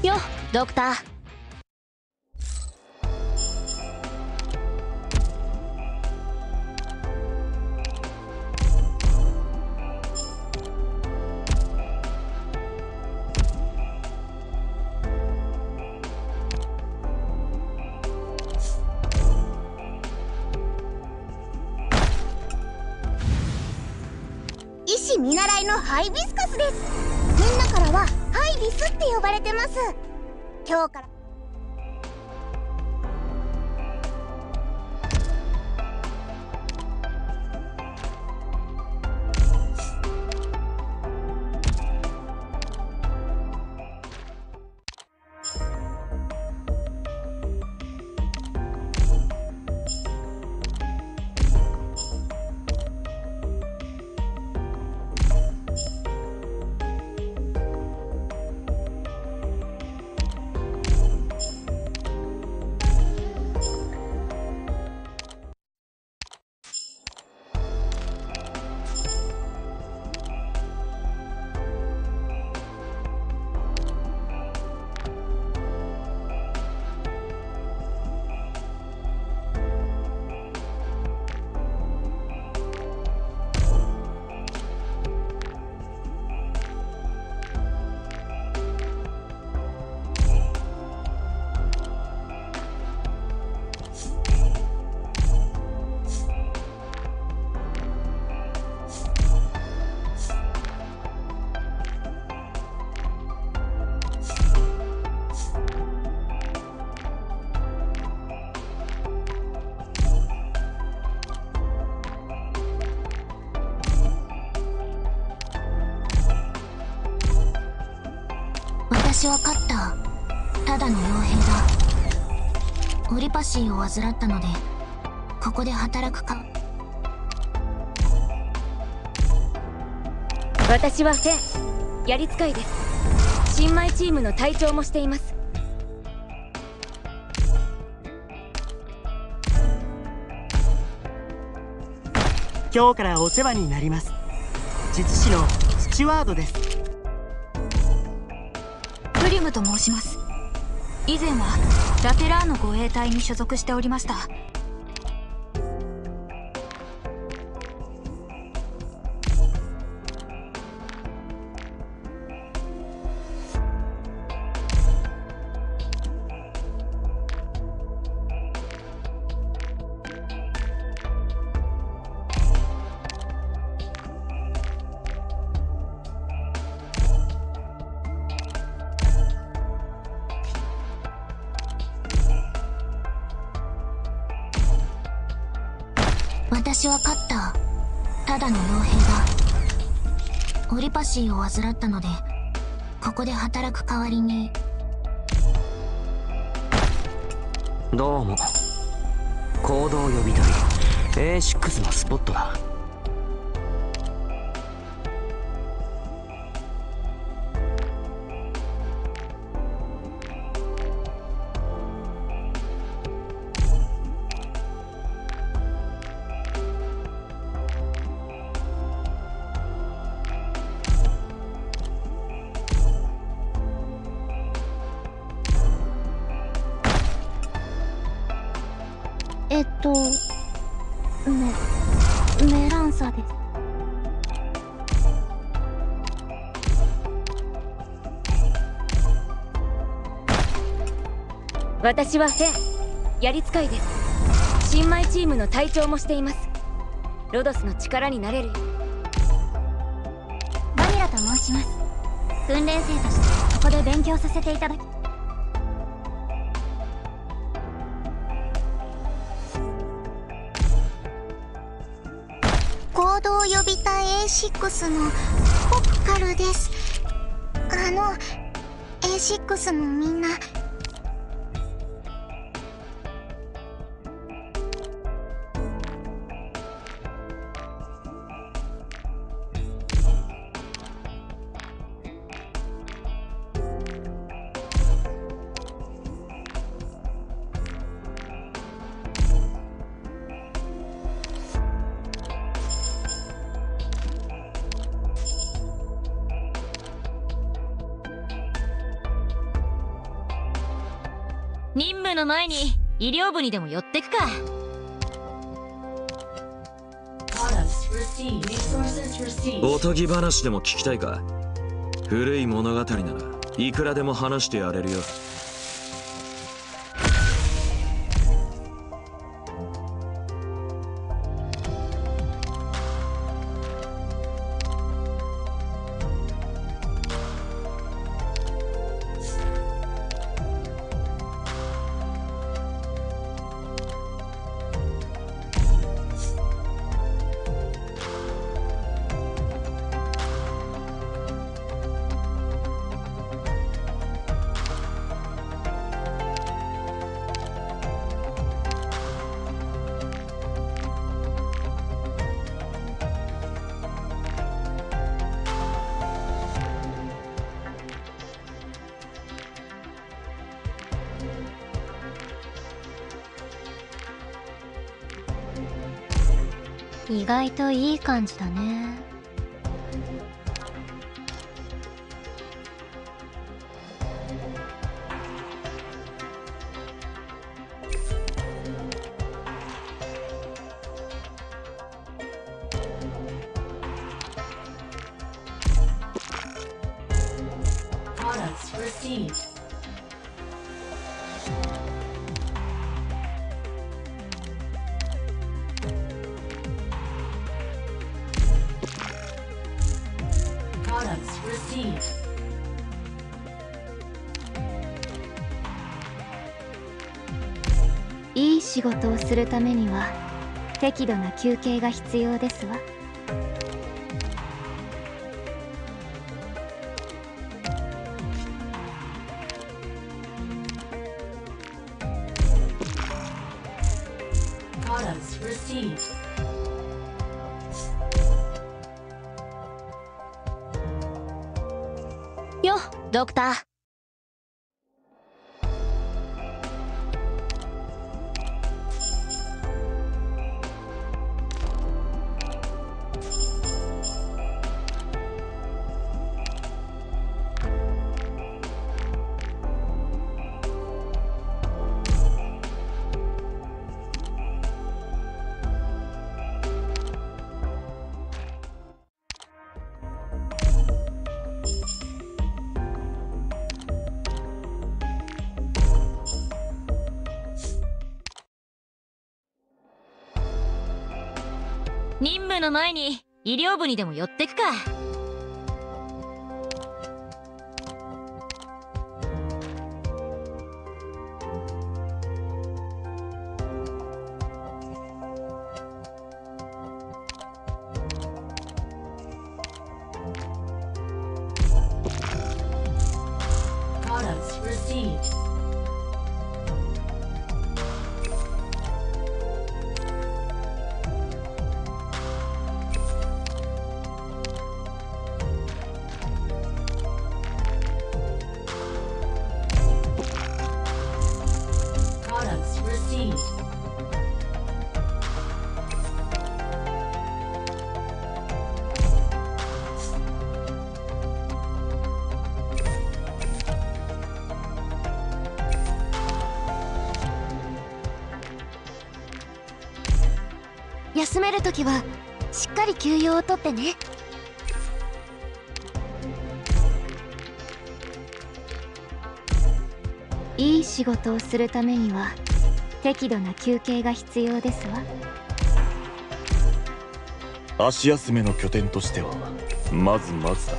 よ、ドクター。 医師見習いのハイビスカスです。みんなからはハイビスって呼ばれてます。今日から私は勝った。ただの傭兵だ。オリパシーを患ったのでここで働くか。 私はフェン、槍使いです。新米チームの隊長もしています。 今日からお世話になります。術師のスチュワードです。 プリムと申します。以前はラテラーノ護衛隊に所属しておりました。私は勝った。ただの傭兵だ。オリパシーを患ったのでここで働く代わりに。 どうも。行動予備隊 A6 のスポットだ。 メランサです。 私はフェン、槍使いです。新米チームの隊長もしています。ロドスの力になれる。 バニラと申します。訓練生としてここで勉強させていただき。行動予備隊 A6 のポプカルです。A6 のみんな。 任務の前に医療部にでも寄ってくか。 おとぎ話でも聞きたいか。古い物語ならいくらでも話してやれるよ。 意外といい感じだね。いい仕事をするためには適度な休憩が必要ですわ。よっ、ドクター。 任務の前に医療部にでも寄ってくか。休めるときはしっかり休養をとってね。いい仕事をするためには適度な休憩が必要ですわ。 足休めの拠点としてはまずまずだ。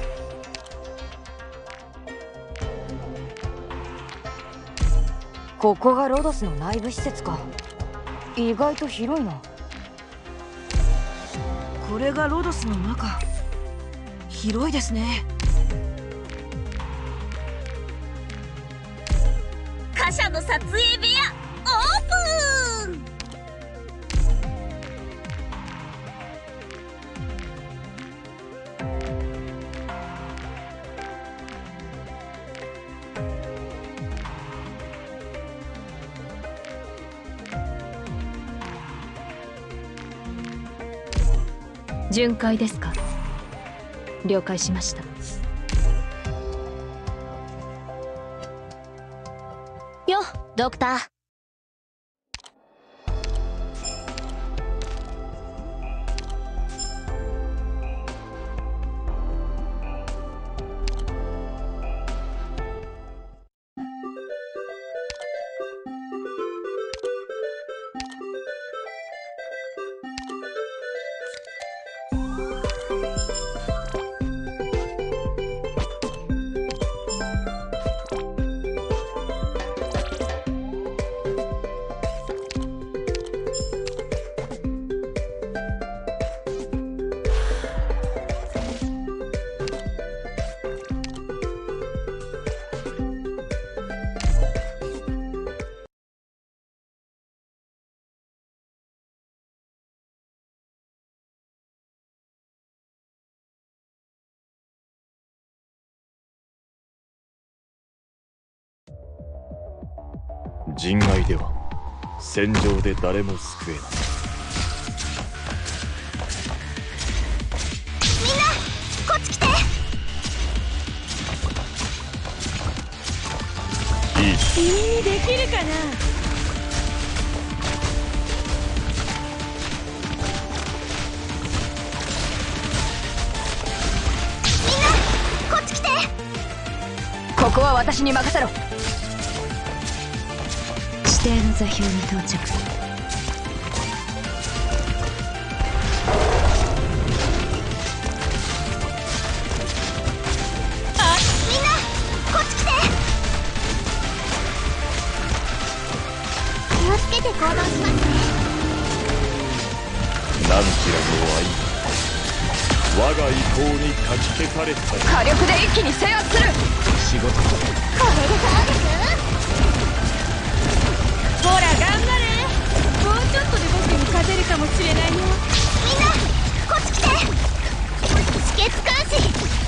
ここがロドスの内部施設か。意外と広いな。 これがロドスの中。広いですね。 貨車の撮影部屋オープン。 巡回ですか。了解しました。 よ、ドドクター。 人外では戦場で誰も救えない。 みんなこっち来て。 いい君にできるかな。 みんなこっち来て。 ここは私に任せろ。 指定の座標に到着。 みんなこっち来て。気をつけて行動しますね。 何ちらの愛我が意向にかき消された。 火力で一気に制圧する。 仕事これでそうです。 ほら頑張れ。もうちょっとで僕に勝てるかもしれないよ。 みんなこっち来て。止血監視。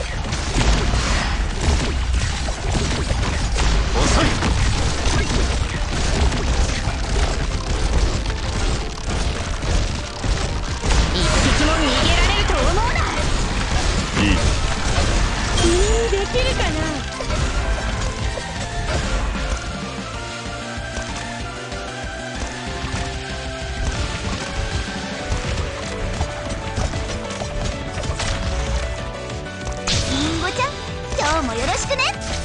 遅い。 一匹も逃げられると思うな。 いい君にできるかな。 リンゴちゃん、今日もよろしくね。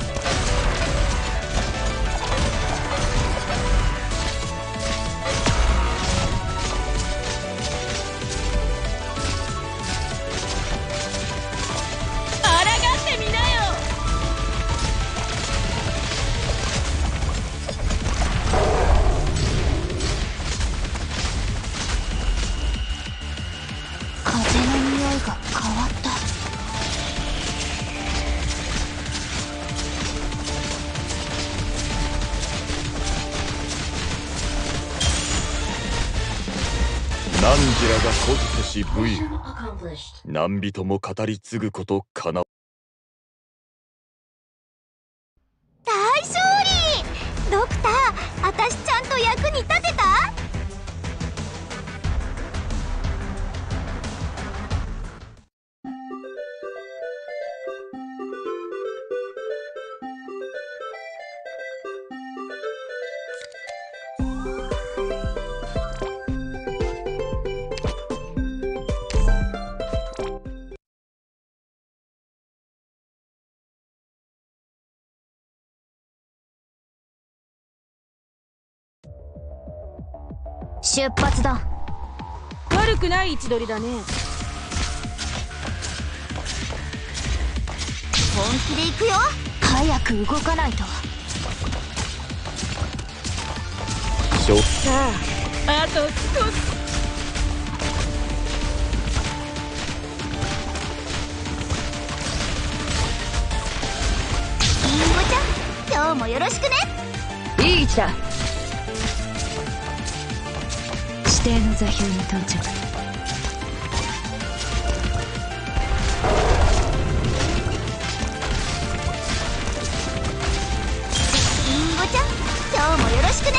あらがってみなよ。 風の匂いが変わった。 何時らがこずせし武勇、何人も語り継ぐことかな。 大勝利。ドクター、あたしちゃんと役に立てた？ 出発だ。 悪くない位置取りだね。 本気で行くよ。 早く動かないと。 さあ、あと少し。 リンゴちゃん、今日もよろしくね。 いい位置だ。 指定の座標に到着。 リンゴちゃん、今日もよろしくね。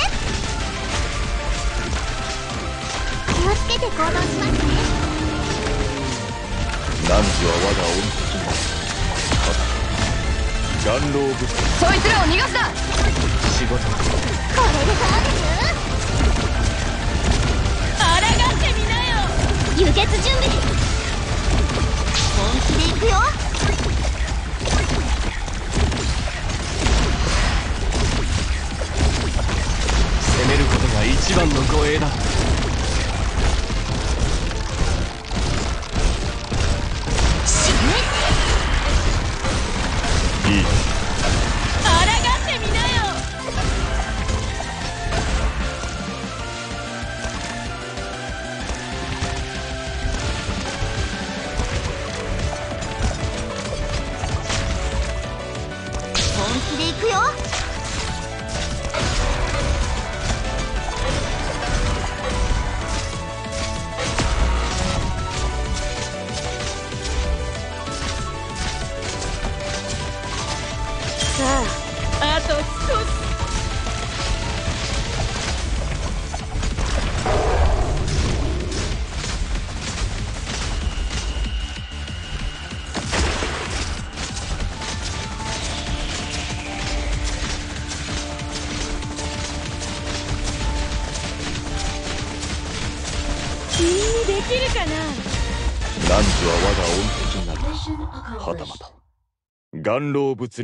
気をつけて行動しますね。 汝は我が恩敵なり。元老武士。 そいつらを逃がすな。 仕事これでどうです？ 抗ってみなよ。 輸血準備。本気でいくよ。 攻めることが一番の護衛だ。 死ね。 いい。 抗ってみなよ。 本気でいくよ。 あと少し。君にできるかな。 汝は我が恩敵なり、はたまた顔老物に。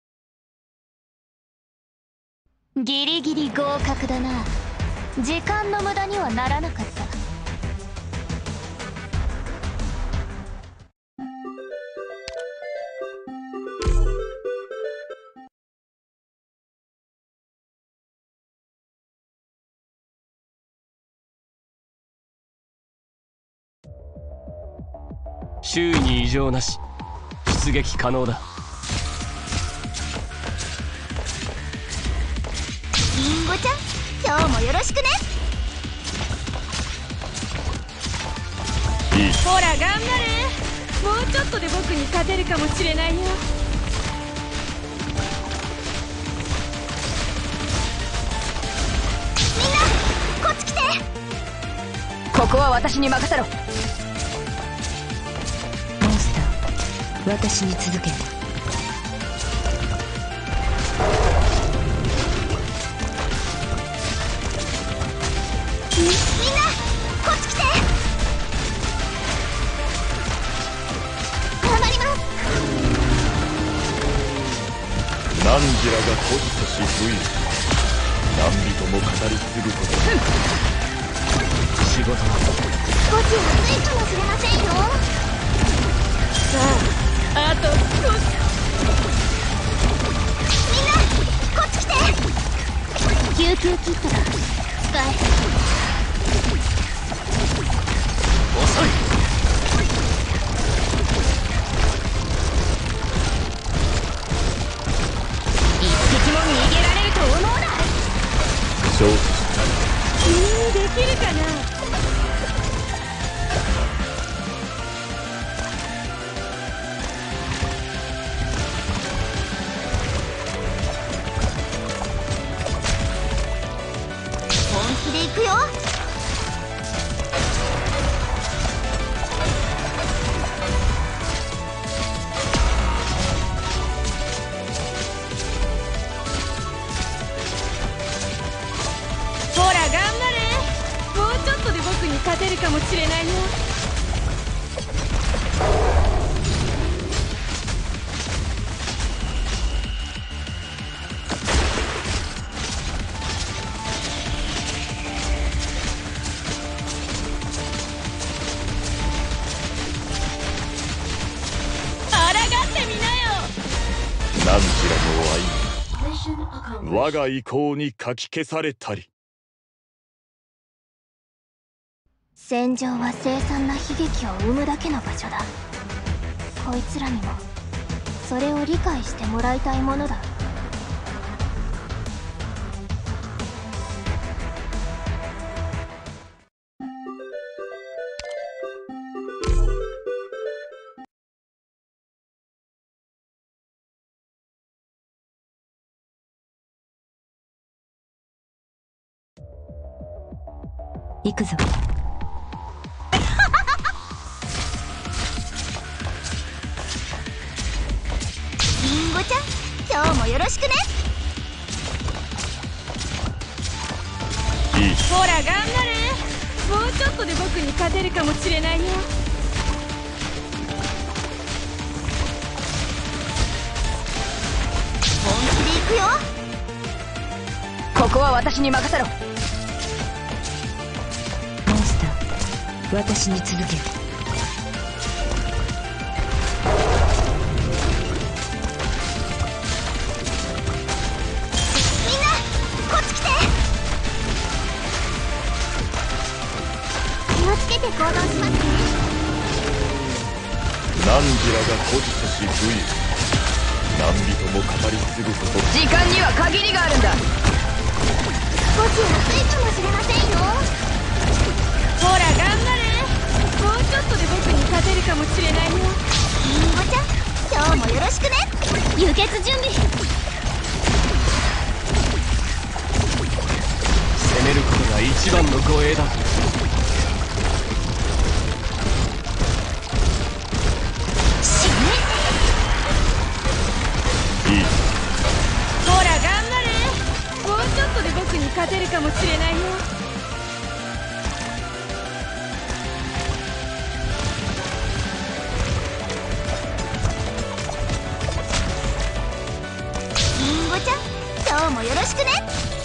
ギリギリ合格だな。時間の無駄にはならなかった。 周囲に異常なし。出撃可能だ。 リンゴちゃん、今日もよろしくね。 いい。 ほら頑張れ。もうちょっとで僕に勝てるかもしれないよ。 みんなこっち来て。 ここは私に任せろ。モンスター、私に続け。 みんなこっち来て。頑張ります。 汝らが孤児とし不意、何人も語り継ぐこと。 仕事だ。 少しまずいかもしれませんよ。 あと少し。 みんなこっち来て。救急キットだ。使え。 遅い。 一匹も逃げられると思うな。 承知した。 君にできるかな。 本気でいくよ。 ほら頑張れ。もうちょっとで僕に勝てるかもしれないよ。抗ってみなよ。 汝らの愛、我が意向にかき消されたり。 戦場は凄惨な悲劇を生むだけの場所だ。こいつらにもそれを理解してもらいたいものだ。 行くぞ。 リンゴちゃん、今日もよろしくね。 ほら頑張れ。もうちょっとで僕に勝てるかもしれないよ。 本気で行くよ。 ここは私に任せろ。 モンスター、私に続け。 みんなこっち来て。気をつけて行動しますね。 汝らが孤児とし武勇、何人も語り継ぐこと。 時間には限りがあるんだ。 少し暑いかもしれませんよ。 ほら頑張れ。もうちょっとで僕に勝てるかもしれないよ。 りんごちゃん、今日もよろしくね。輸血準備。 攻めることが一番の護衛だ。 死ね。 いい。 ほら頑張れ。もうちょっとで僕に勝てるかもしれないよ。 りんごちゃん、今日もよろしくね。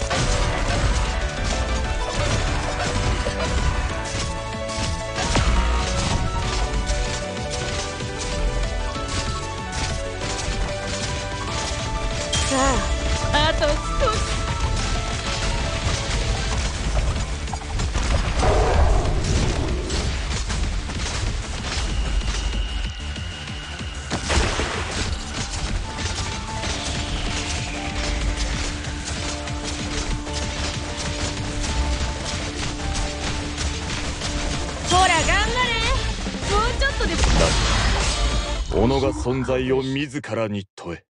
さあ、あと少し。ほら頑張れ。もうちょっとで。 己が存在を自らに問え。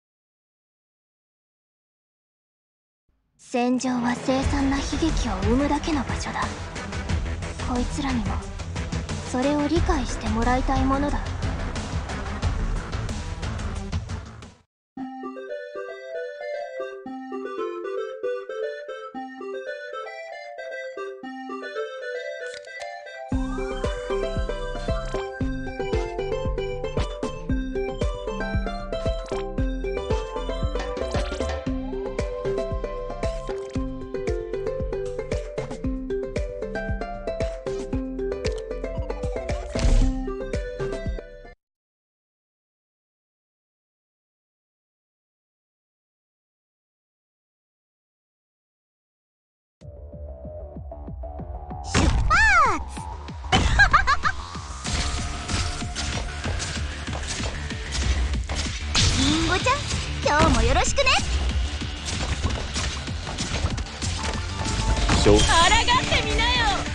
戦場は凄惨な悲劇を生むだけの場所だ。こいつらにもそれを理解してもらいたいものだ。 りんごちゃん、今日もよろしくね。 勝負。 抗ってみなよ。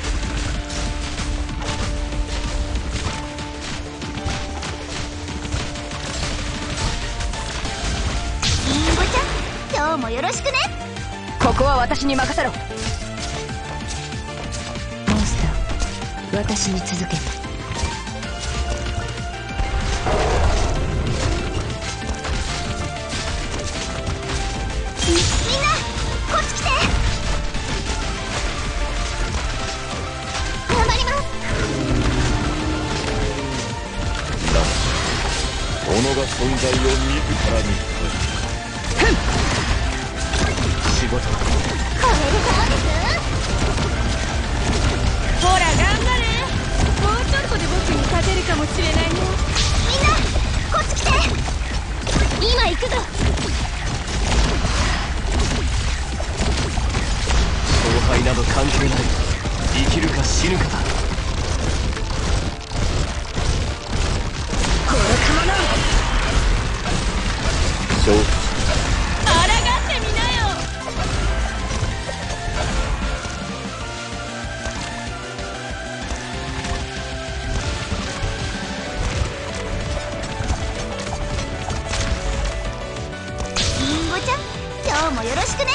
りんごちゃん、今日もよろしくね。 ここは私に任せろ。 モンスター、私に続け。 みんなこっち来て。頑張ります。 己が存在を自らに問え。 仕事だ。 これでどうです？ ほら頑張れ。もうちょっとで僕に勝てるかもしれないよ。 みんなこっち来て。今行くぞ。 勝敗など関係ない。生きるか死ぬかだ。 愚か者。 勝負。 抗ってみなよ。 りんごちゃん、今日もよろしくね。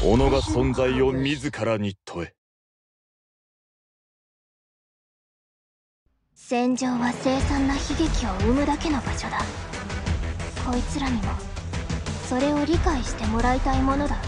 己が存在を自らに問え。 戦場は凄惨な悲劇を生むだけの場所だ。こいつらにもそれを理解してもらいたいものだ。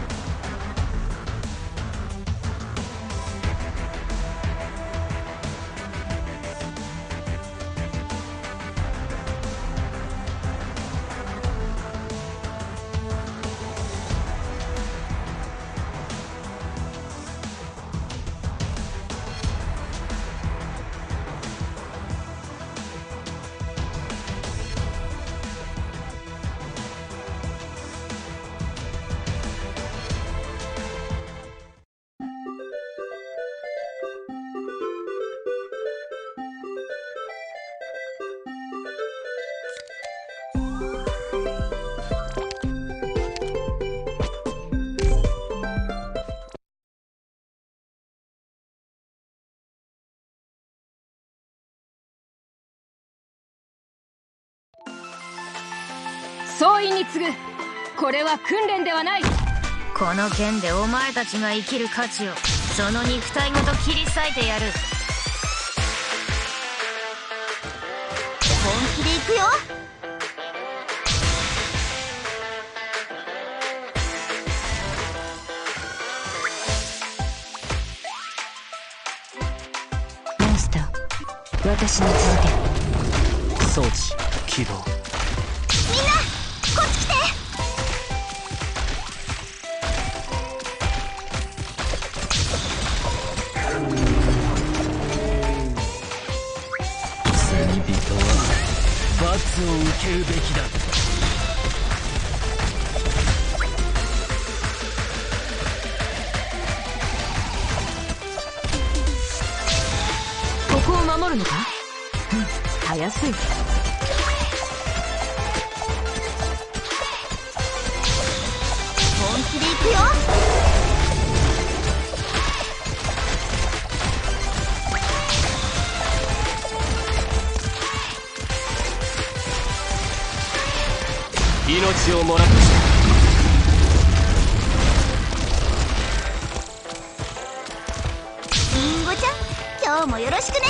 総員に次ぐ。これは訓練ではない。 この剣でお前たちが生きる価値をその肉体ごと切り裂いてやる。 本気で行くよ。 モンスター、私に続け。 装置起動。 みんなこっち来て。 罪人は罰を受けるべきだ。 ここを守るのか。たやすい。 本気で行くよ。 命をもらった。 リンゴちゃん、今日もよろしくね。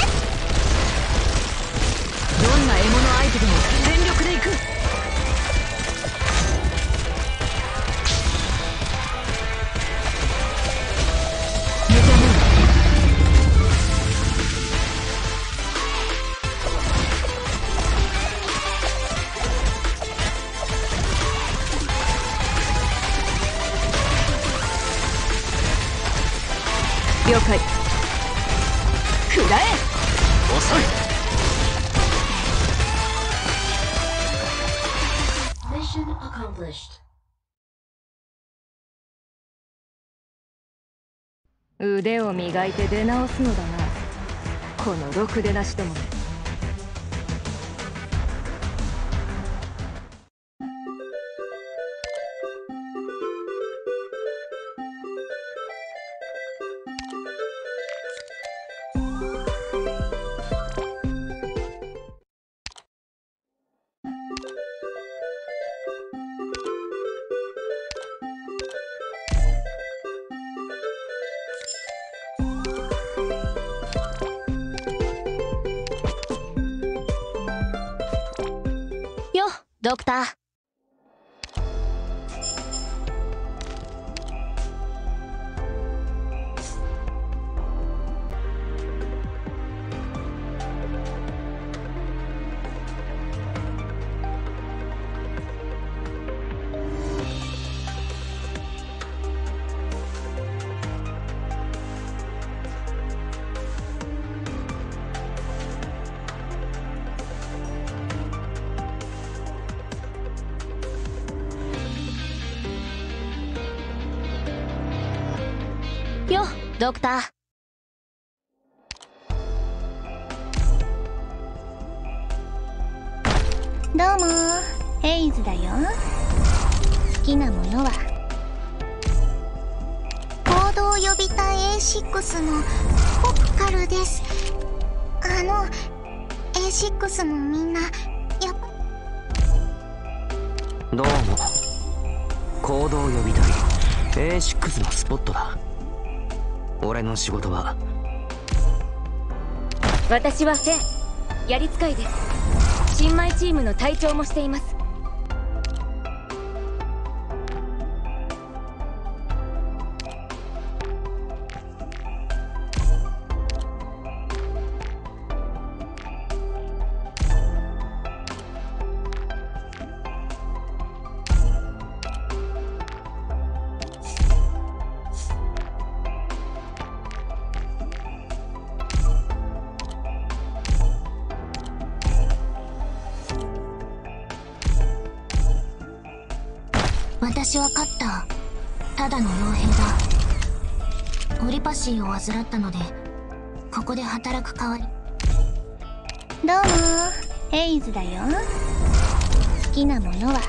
どんな獲物相手でも全力で行く。了解。食らえ。 遅い。 腕を磨いて出直すのだな、このろくでなしどもめ。 よ、ドクター。よ、ドクター。どうも、ヘイズだよ。好きなものは行動予備隊 A6 のポプカルです。A6 のみんな、やっどうも。行動予備隊 A6 のスポットだ。俺の仕事は。 私はフェン、槍使いです。新米チームの隊長もしています。 私はカッター、ただの傭兵だ。オリパシーを患ったのでここで働く代わり。 どうもヘイズだよ。好きなものは。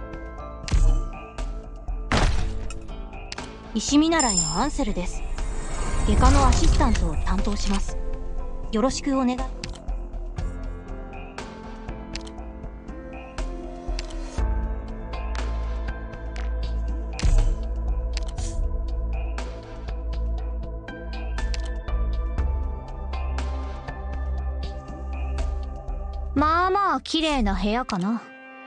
石見習いのアンセルです。外科のアシスタントを担当します。よろしくお願い。 まあまあ綺麗な部屋かな。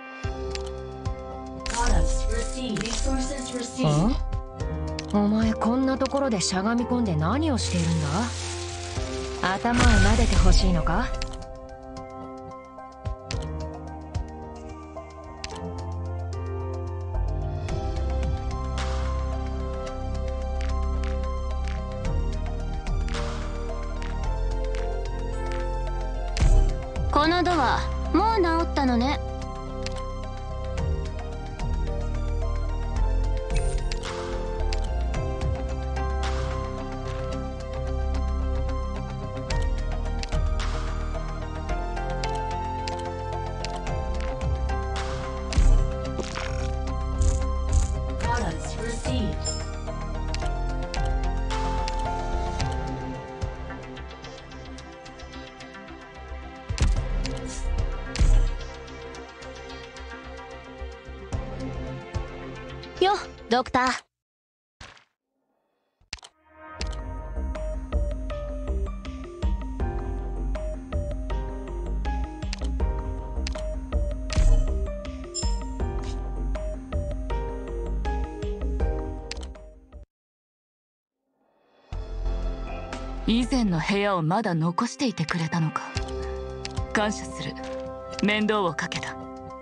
お前こんなところでしゃがみ込んで何をしているんだ。頭を撫でてほしいのか。 このドアもう治ったのね。よっドクター。 以前の部屋をまだ残していてくれたのか。感謝する。面倒をかけた。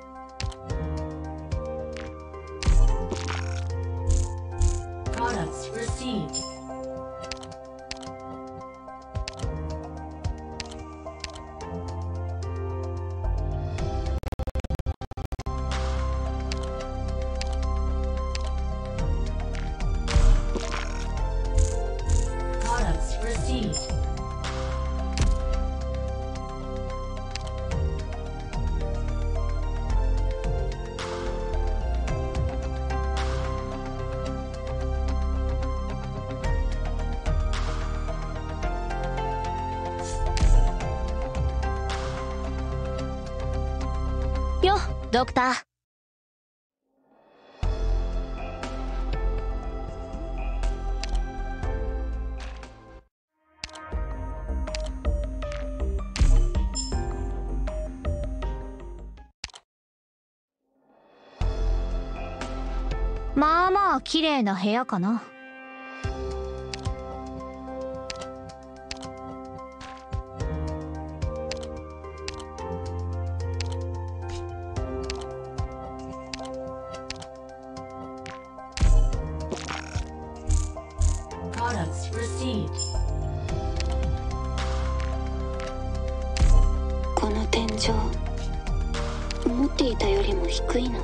よっドクター。まあまあ綺麗な部屋かな。 この天井思っていたよりも低いな。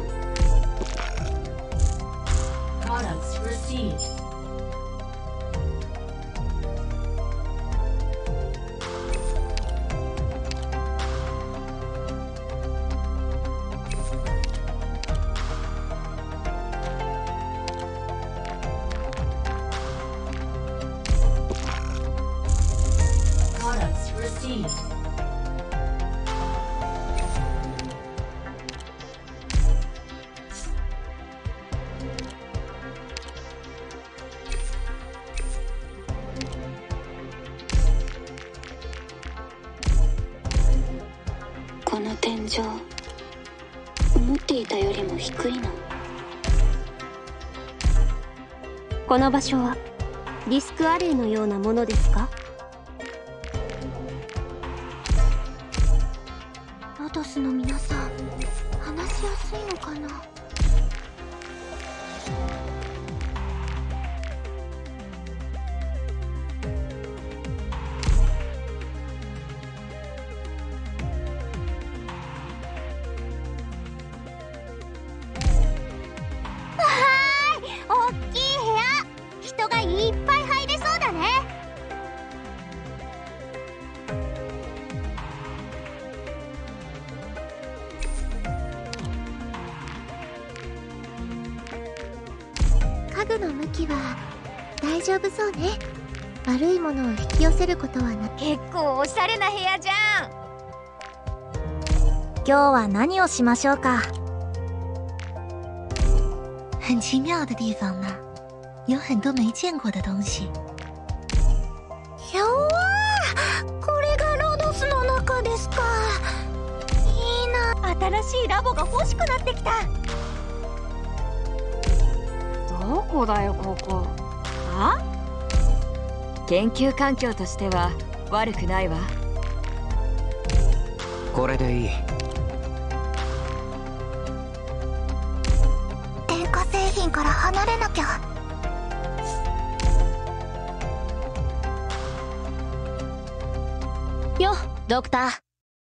情、思っていたよりも低いの。この場所はディスクアレイのようなものですか？ロドスの皆さん、話しやすいのかな？ 大きい部屋、人がいっぱい入れそうだね。 家具の向きは大丈夫そうね。悪いものを引き寄せることはな。 結構おしゃれな部屋じゃん。今日は何をしましょうか？ 很奇妙的地方呢，有很多没见过的东西。 ひゃわー、これがロドスの中ですか。いいな。新しいラボが欲しくなってきた。 どこだよここ。 あ？研究環境としては悪くないわ。 これでいい。 電化製品から離れなきゃ。 よ、ドクター。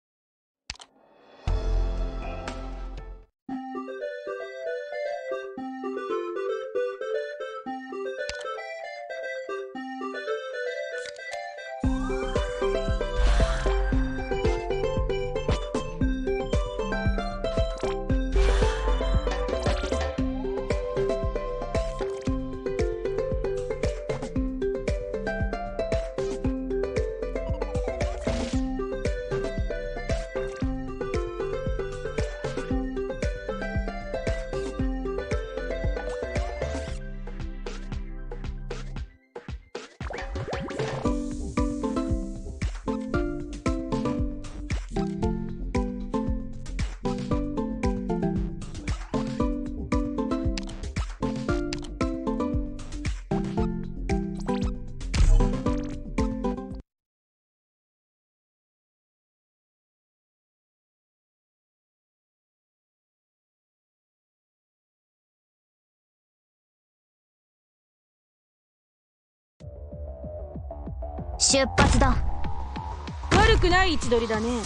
出発だ。 悪くない位置取りだね。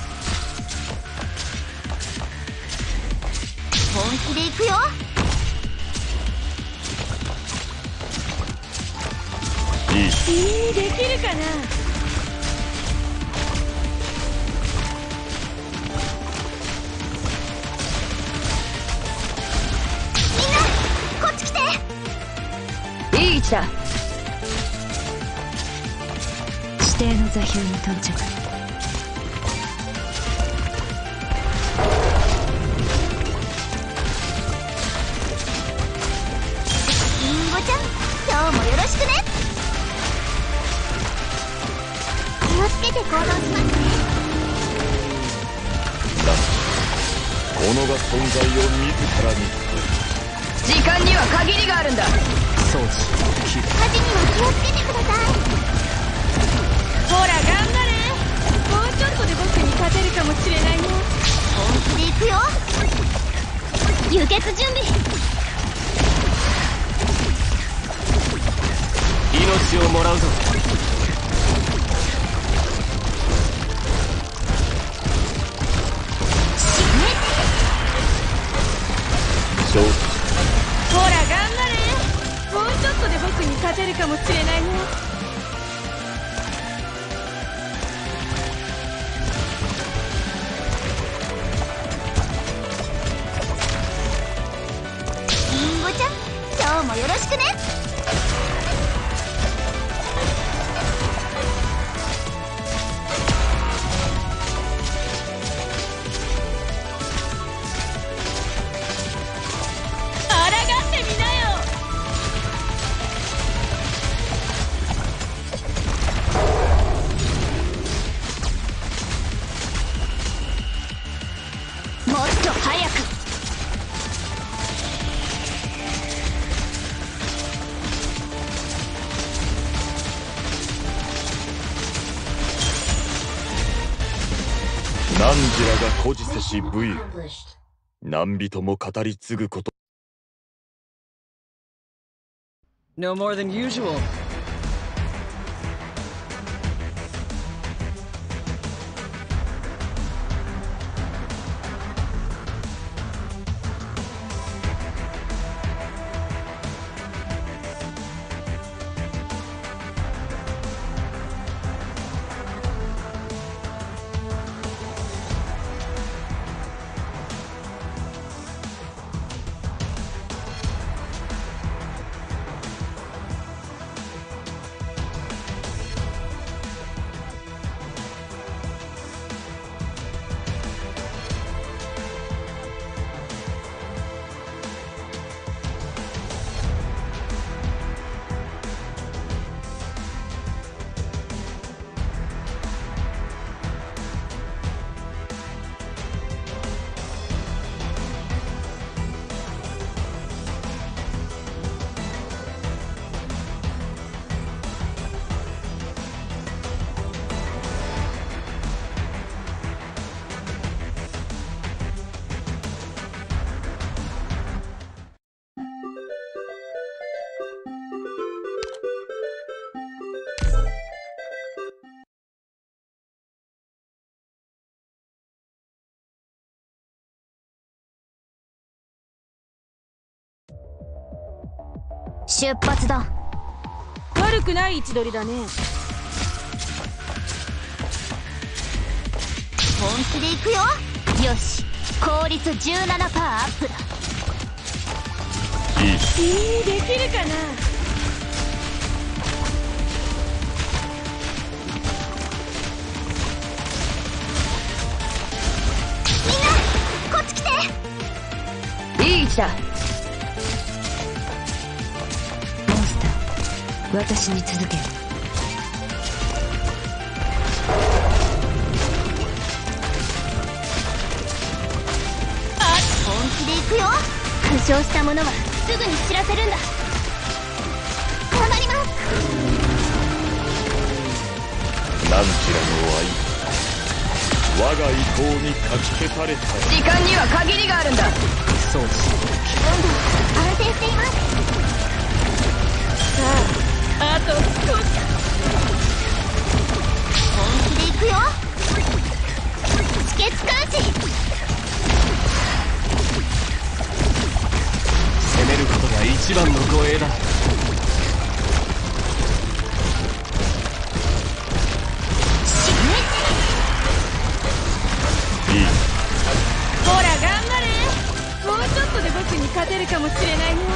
本気で行くよ。 できるかな。 みんなこっち来て。 いい位置だ。指定の座標に到着。 リンゴちゃん、今日もよろしくね。気をつけて行動しますね。 己が存在を自らに。 時間には限りがあるんだ。 そうし、 火事には気をつけてください。 ほら頑張れ。もうちょっとで僕に勝てるかもしれないよ。 本気で行くよ。輸血準備。 命をもらうぞ。 ほら頑張れ。もうちょっとで僕に勝てるかもしれないよ。 リンゴちゃん、今日もよろしくね。 孤児せし武勇、何人も語り継ぐこと。 No more than usual. 出発だ。 悪くない位置取りだね。 本気で行くよ。よし、効率 17% アップだ。 できるかな。 みんなこっち来て。 いい位置だ。私に続け。 本気で行くよ。 負傷した者はすぐに知らせるんだ。 頑張ります。 何ちらの愛、我が意向にかき消された。 時間には限りがあるんだ。そうし。 温度安定しています。 あと少し。 本気で行くよ。止血感知。 攻めることが一番の護衛だ。 ほら頑張れ。もうちょっとで僕に勝てるかもしれないよ。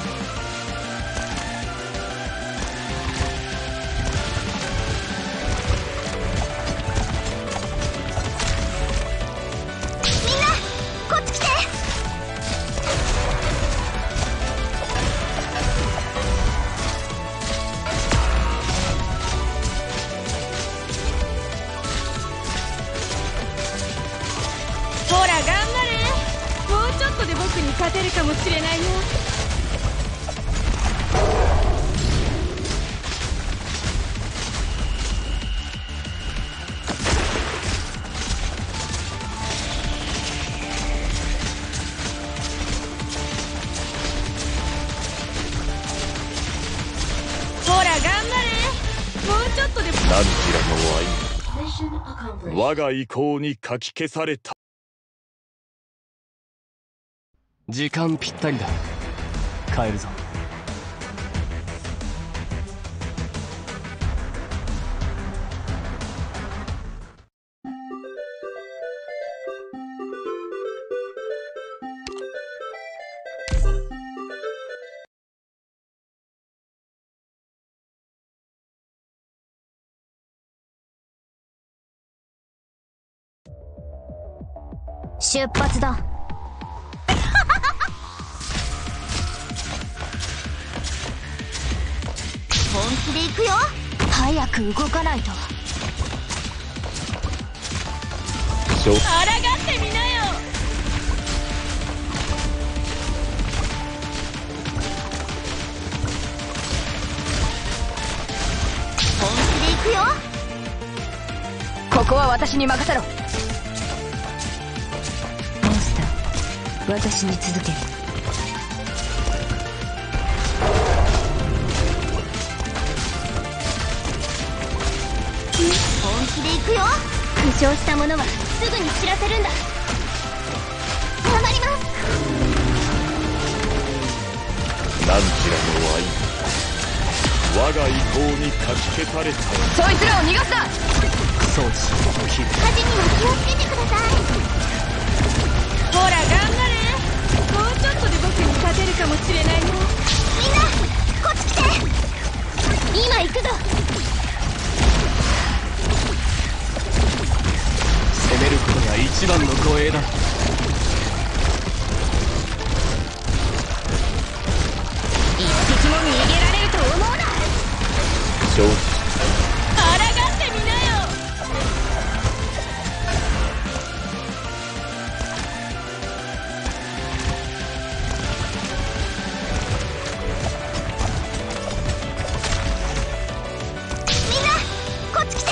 勝てるかもしれないよ。ほら頑張れ。もうちょっとで。 何時らの愛、我が意向にかき消された。 時間ぴったりだ。帰るぞ。 出発だ。 本気で行くよ。 早く動かないと。 抗ってみなよ。 本気で行くよ。 ここは私に任せろ。 私に続け。 本気で行くよ。 負傷した者はすぐに知らせるんだ。 頑張ります。 何時らの愛、我が意向にかき消された。 そいつらを逃がすな。 装置火事には気をつけてください。 ほら頑張れ。もうちょっとで僕に勝てるかもしれないよ。 みんなこっち来て。 今行くぞ。 攻めることが一番の護衛だ。 一匹も逃げられると思うな。 承知。 抗ってみなよ。 みんなこっち来て。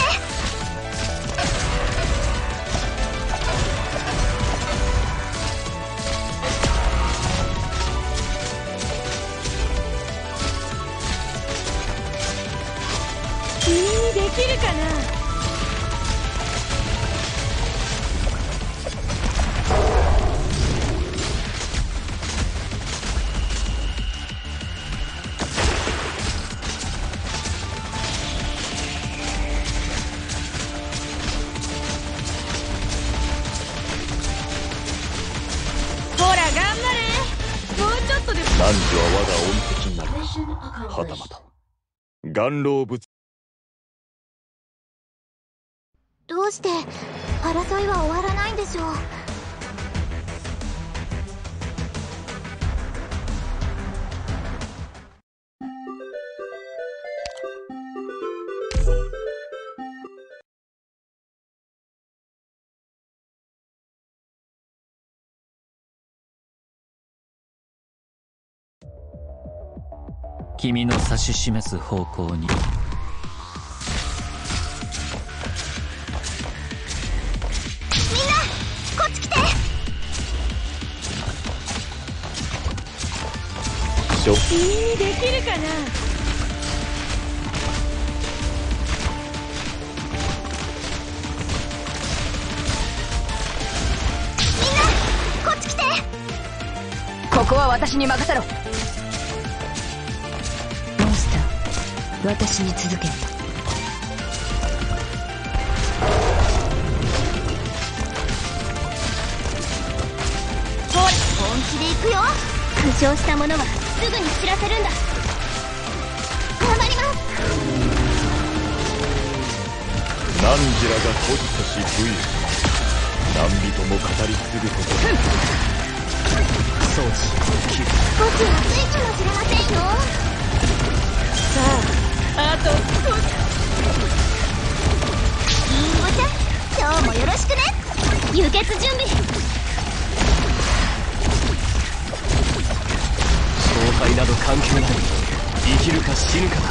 君にできるかな。ほら頑張れ。もうちょっとで。 汝は我が恩敵になる。はたまた眼老物。 どうして争いは終わらないんでしょう。 君の指し示す方向に。 みんなこっち来て。 君にできるかな。 みんなこっち来て。 ここは私に任せろ。モンスター、私に続け。 本気で行くよ。 負傷した者はすぐに知らせるんだ。 頑張ります。 汝らが孤児とし武勇、何人も語り継ぐこと。 装置切る。 少し暑いかもしれませんよ。 さあ、あと少し。 りんごちゃん、今日もよろしくね。 輸血準備。 勝敗など関係ない。生きるか死ぬかだ。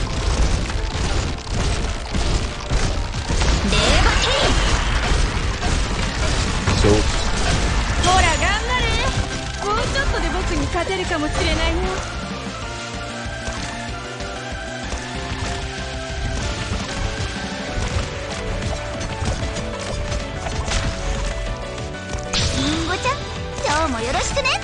レーバケリー。 承知。 ほら頑張れ。もうちょっとで僕に勝てるかもしれないよ。 りんごちゃん、今日もよろしくね。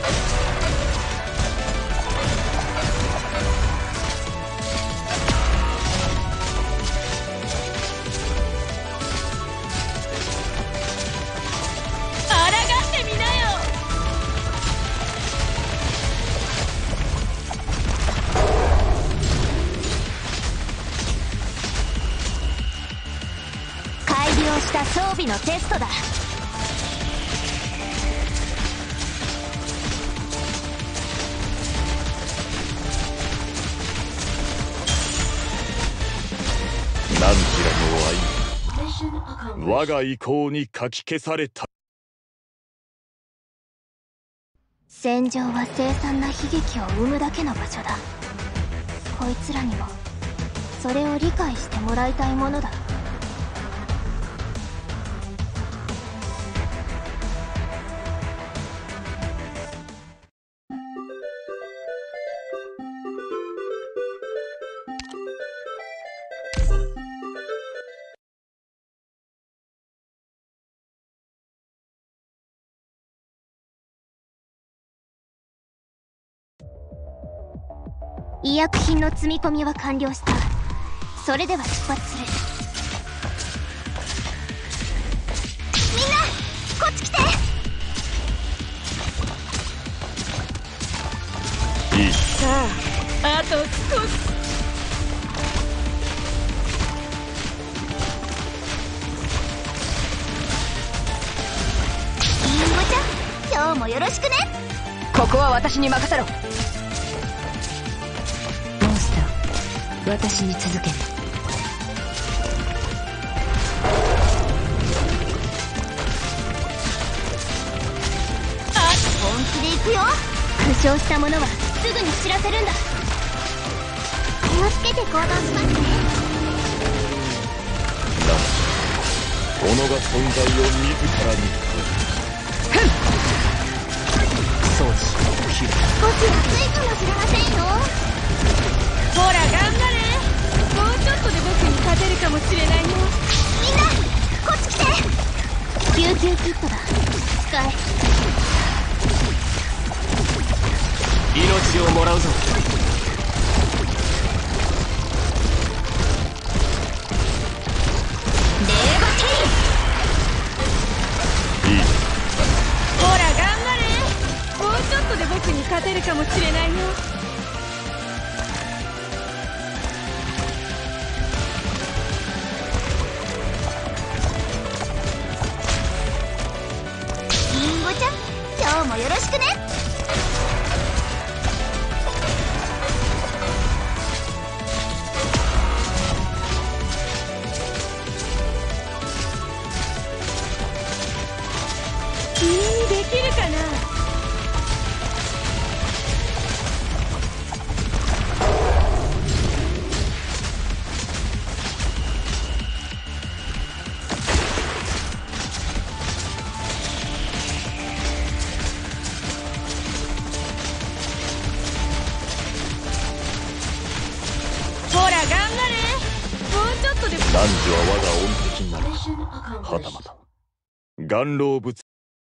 した装備のテストだ。 何時らの愛、我が意向にかき消された。 戦場は凄惨な悲劇を生むだけの場所だ。こいつらにもそれを理解してもらいたいものだ。 医薬品の積み込みは完了した。それでは出発する。 みんなこっち来て。 いい。 さあ、あと少し。 リンゴちゃん、今日もよろしくね。 ここは私に任せろ。モンスター、私に続ける。 本気で行くよ。 負傷した者はすぐに知らせるんだ。 気をつけて行動しますね。 己が存在を自らにそうし、 少し暑いかもしれませんよ。 ほら頑張れ。もうちょっとで僕に勝てるかもしれないよ。 みんなこっち来て。 救急キットだ。使え。 命をもらうぞ。 レーバテいい。 ほら頑張れ。もうちょっとで僕に勝てるかもしれないよ。 リンゴちゃん、今日もよろしくね。 君にできるかな。ほら頑張れ。もうちょっとで。 汝は我が恩敵ならはたまた顔老物。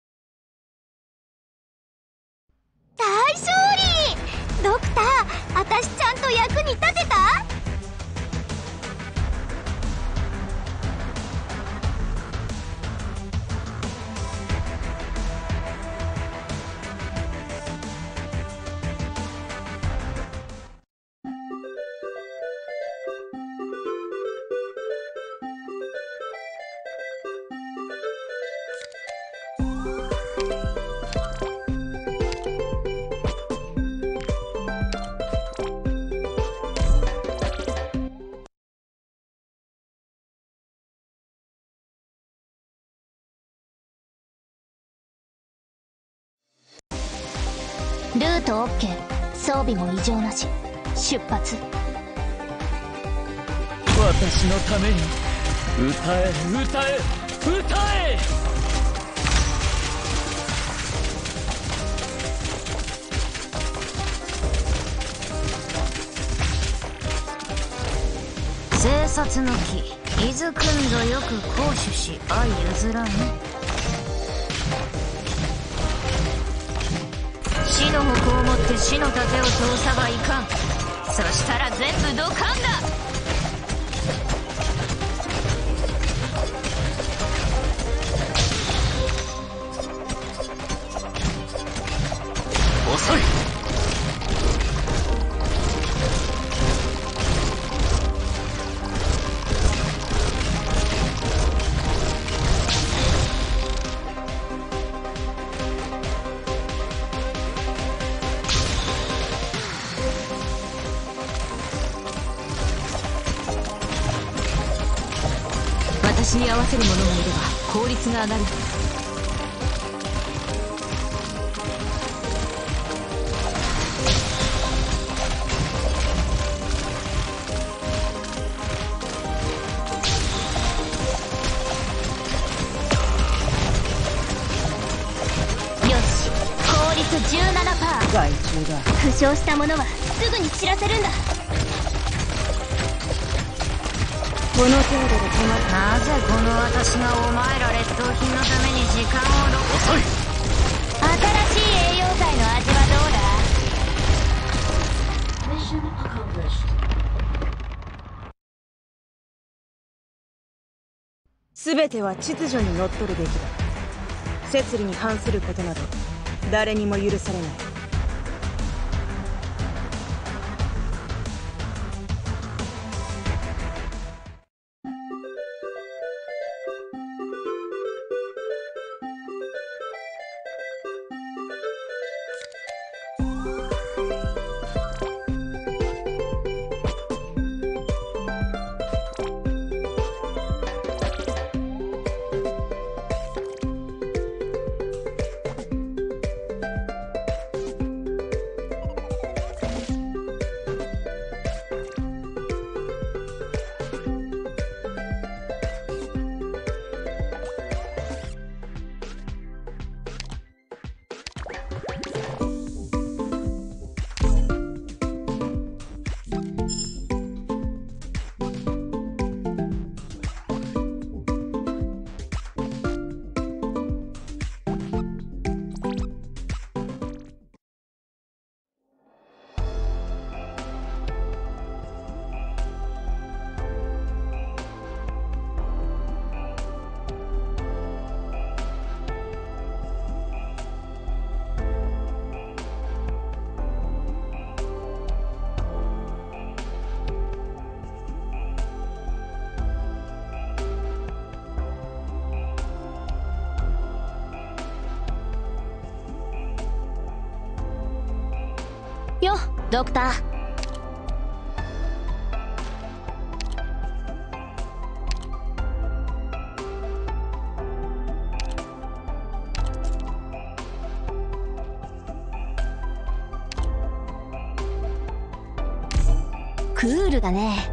大勝利。ドクター、私ちゃんと役に立てた？ ルート OK。 装備も異常なし。出発。 私のために歌え歌え歌え。 生殺の木、伊豆くんぞよく行守し相譲らん。死の矛を持って死の盾を通さばいかん。そしたら全部ドカンだ。 遅い。 私に合わせる者がいれば効率が上がる。 よし、効率 17%。 害虫だ。 負傷した者はすぐに知らせるんだ。 この程度で止まる。なぜこの私がお前ら劣等品のために時間を遅い。 新しい栄養剤の味はどうだ？ 全ては秩序にのっとるべきだ。摂理に反することなど誰にも許されない。 よ、ドクター。クールだね。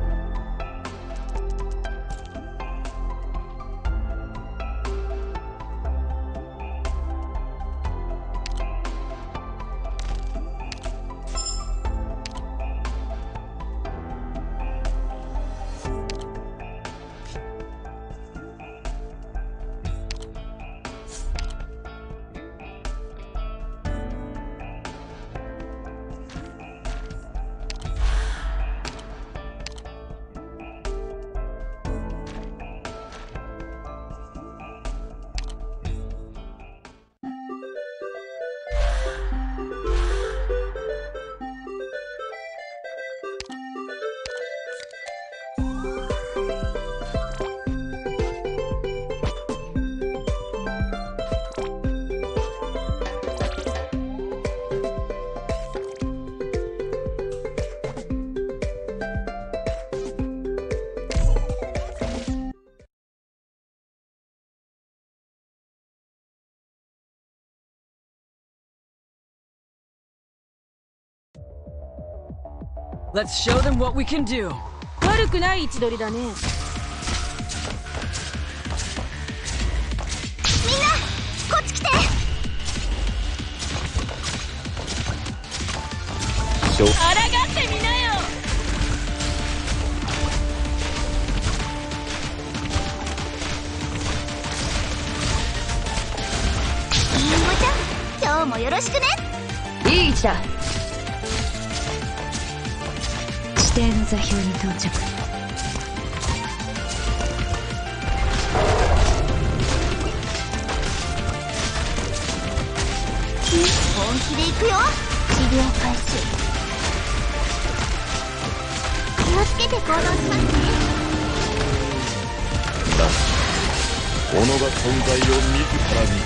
Let's show them what we can do. 悪くない位置取りだね。みんなこっち来て。 抗ってみなよ。 りんごちゃん、今日もよろしくね。 いい位置だ。指定の座標に到着。 本気で行くよ。治療開始。気をつけて行動しますね。 だ、己が存在を自らに。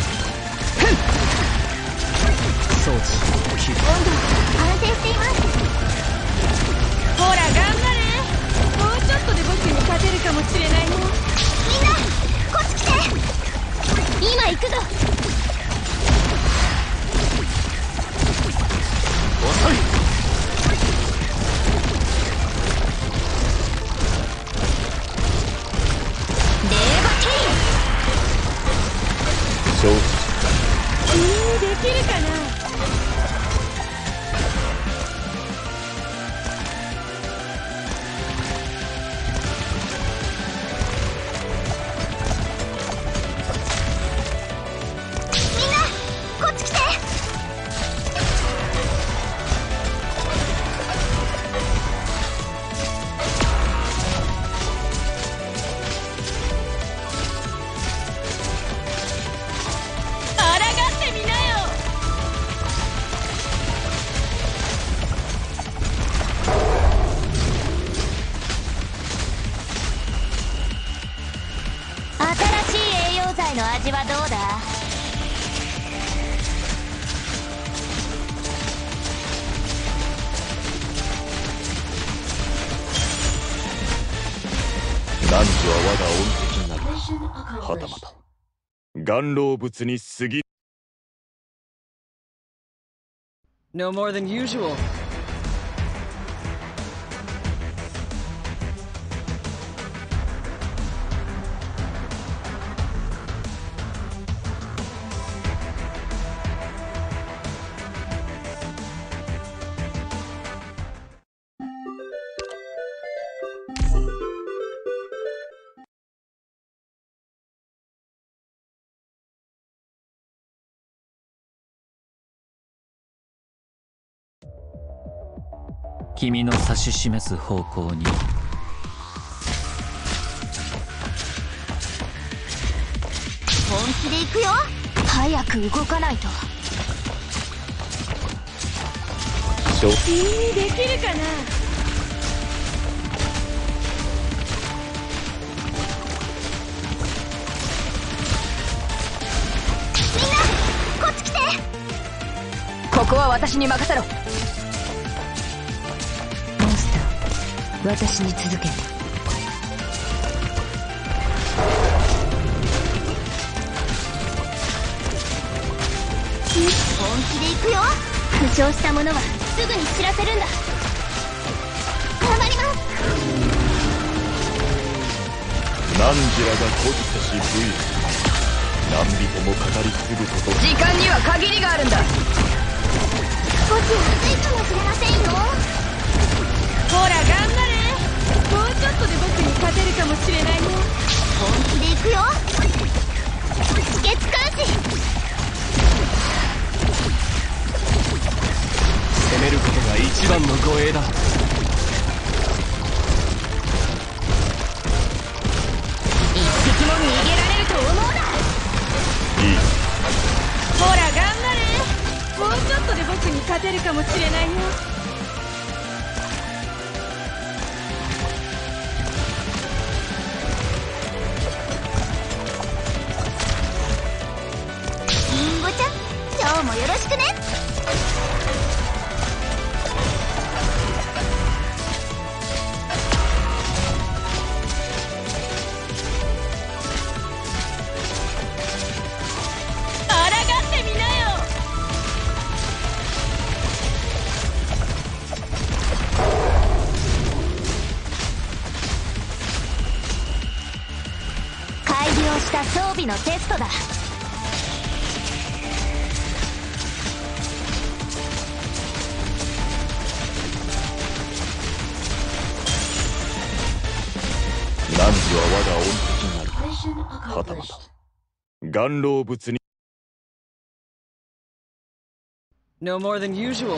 装置起動。 温度安定しています。 ほら頑張れ。もうちょっとで僕に勝てるかもしれないよ。 みんなこっち来て。今行くぞ。 遅い。 レーバティ承知。 できるかな。 は我が恩敵になるか、はたまた顔老物に過ぎ。 No more than usual. "君の指し示す方向に本気で行くよ。早く動かないと。 できるかな。 みんなこっち来て。 ここは私に任せろ。モンスター、私に続け。 本気で行くよ。 負傷した者はすぐに知らせるんだ。 頑張ります。 汝らが孤児せし武勇、何人も語り継ぐこと。 時間には限りがあるんだ。 少し暑いかもしれませんよ。 ほら頑張れ。もうちょっとで僕に勝てるかもしれないよ。 本気で行くよ。止血監視。 攻めることが一番の護衛だ。 一匹も逃げられると思うな。 いい。 ほら頑張れ。もうちょっとで僕に勝てるかもしれないよ。 リンゴちゃん、今日もよろしくね。 装備のテストだ。 汝は我が恩敵になるか、はたまた顔老物に。 No more than usual.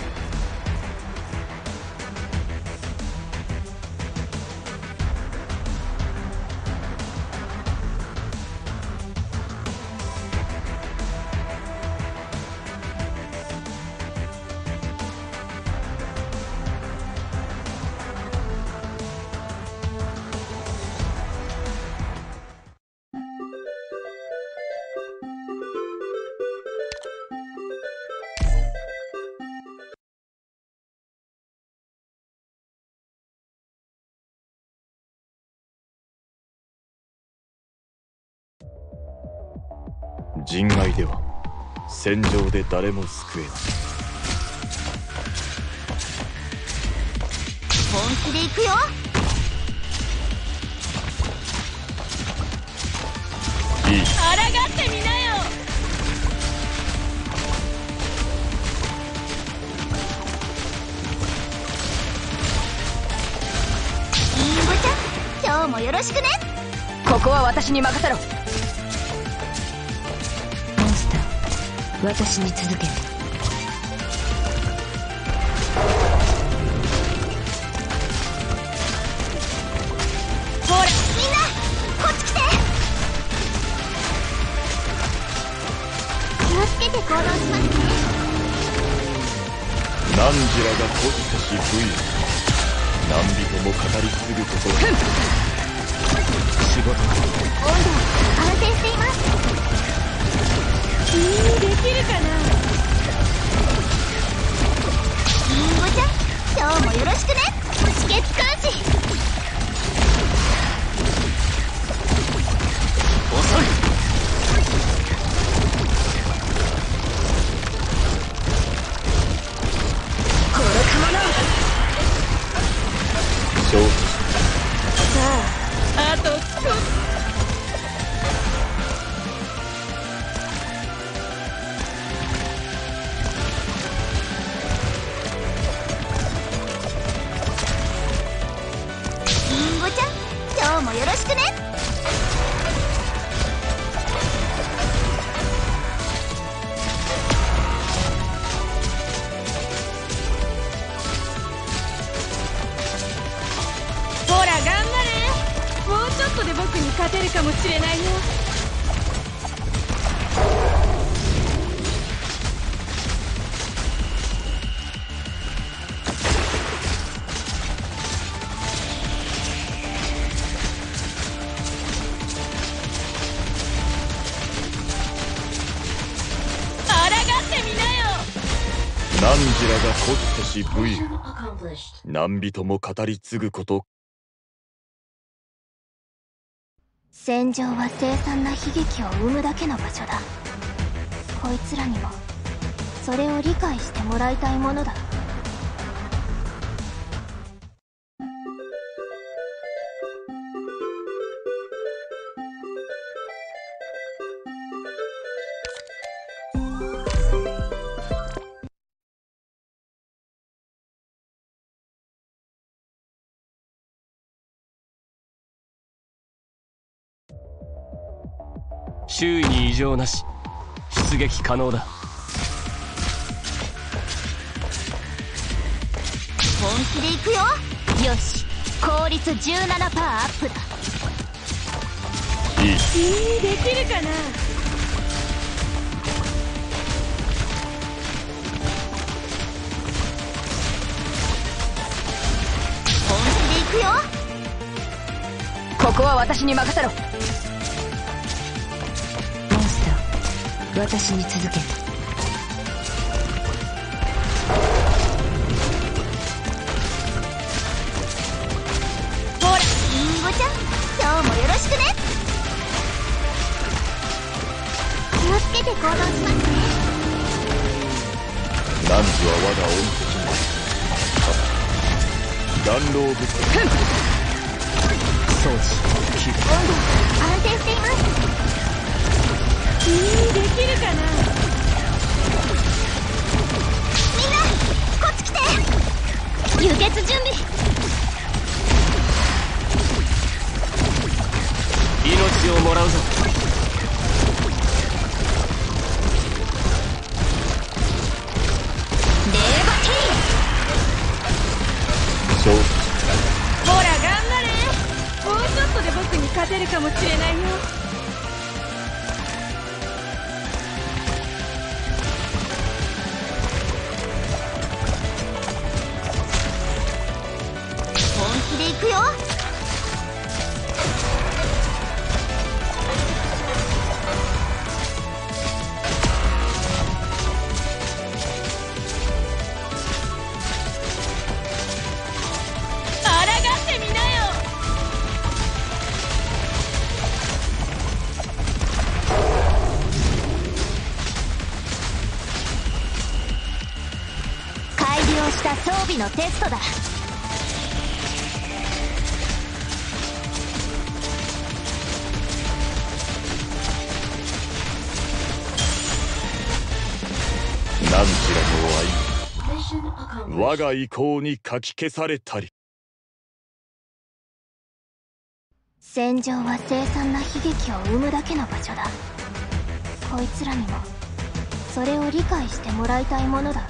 「人外では戦場で誰も救えない」。 本気で行くよ。 いい。 あらがってみなよ。 リンゴちゃん、今日もよろしくね。 ここは私に任せろ。モンスター、私に続け。 ほらみんなこっち来て。気をつけて行動しますね。 汝らが孤児せし武勇、何人も語り継ぐこと。仕事温度安定しています。 できるかな。 リンゴちゃん、今日もよろしくね。止血監視。 もしれないよ。 汝らがコストし武勇、何人も語り継ぐこと。 戦場は凄惨な悲劇を生むだけの場所だ。こいつらにもそれを理解してもらいたいものだ。 周囲に異常なし、出撃可能だ。 本気で行くよ。よし、効率 17% アップだ。 いい。 できるかな。本気で行くよ。 ここは私に任せろ。私に続け。 ほら、リンゴちゃん、今日もよろしくね。気をつけて行動しますね。 汝は我が恩敵に弾狼物装置温度安定しています。できるかな。みんなこっち来て。輸血準備。 命をもらうぞ。 レーバティー。ほら頑張れ。もうちょっとで僕に勝てるかもしれないよ。本気で行くよ。あらがってみなよ。改良した装備のテストだ。 汝らの愛、我が意向にかき消されたり。 戦場は凄惨な悲劇を生むだけの場所だ。こいつらにもそれを理解してもらいたいものだ。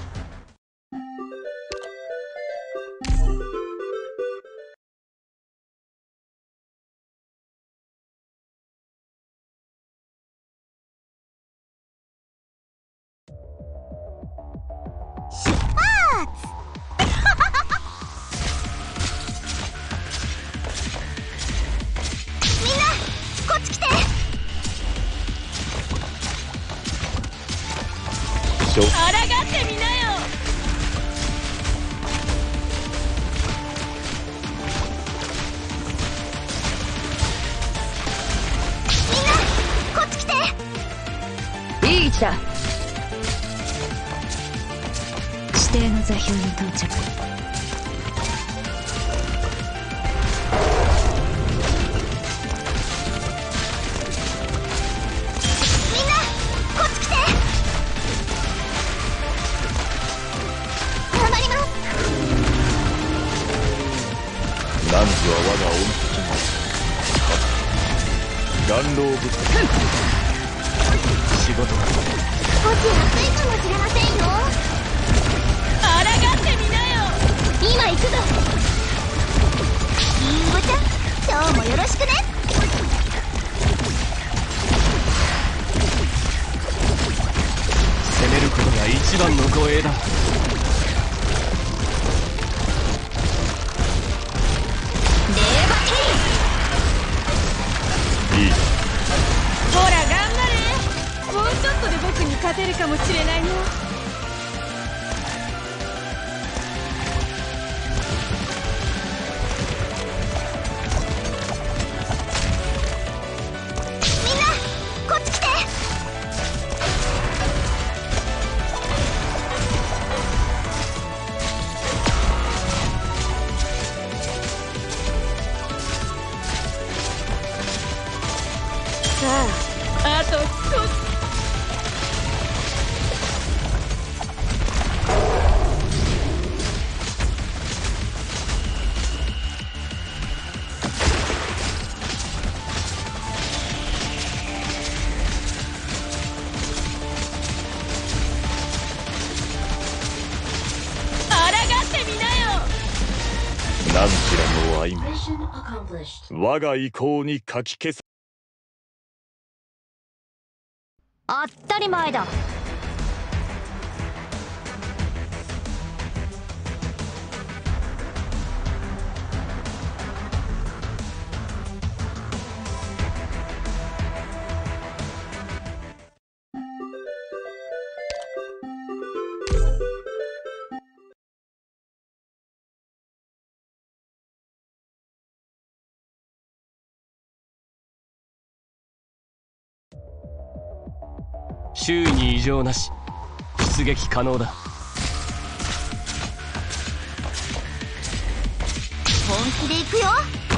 みんなこっち来て。あらがってみなよ。みんなこっち来て。 いい位置だ。指定の座標に到着。 みんなこっち来て。頑張ります。 汝は我が恩敵に弾狼物仕事だ。 少し暑いかもしれませんよ。あらがってみなよ。今行くぞ。リンゴちゃん、今日もよろしくね。 ことが一番の護衛だ。 いい。 ほら頑張れ。もうちょっとで僕に勝てるかもしれないよ。みんなこっち来て。さあ、あと少し。 何ちらの愛も我が意向にかき消す。 当たり前だ。 周囲に異常なし。出撃可能だ。 本気で行くよ。